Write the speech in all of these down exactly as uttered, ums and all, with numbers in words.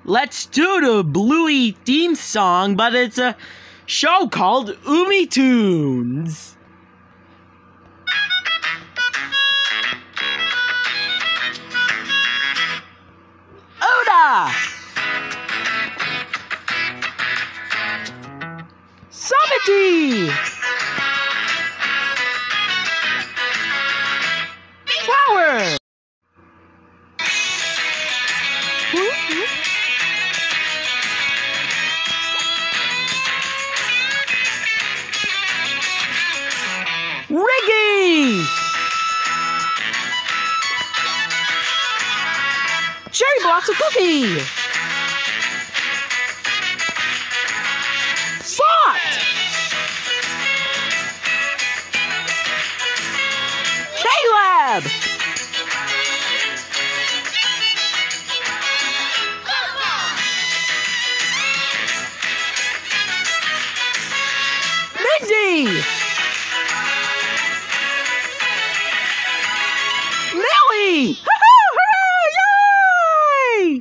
Let's do the Bluey Theme Song, but it's a show called UmiToons. Oda! Samity! Flower! Riggy! Cherry Blossom Cookie! Spot! Caleb! Mindy! Millie! Yay!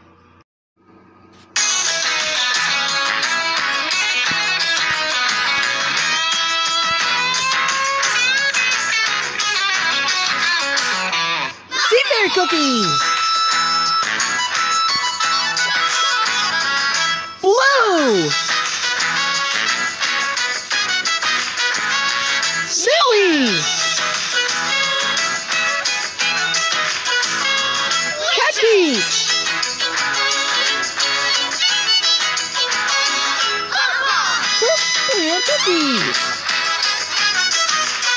Seaberry Cookie! Blue! Millie! Peach! And cookies!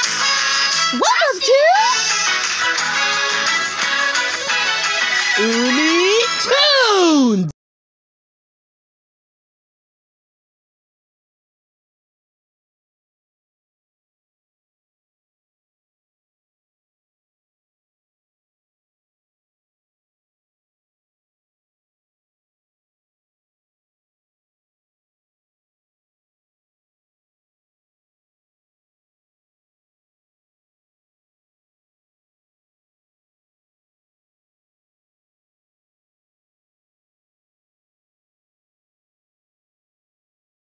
Welcome to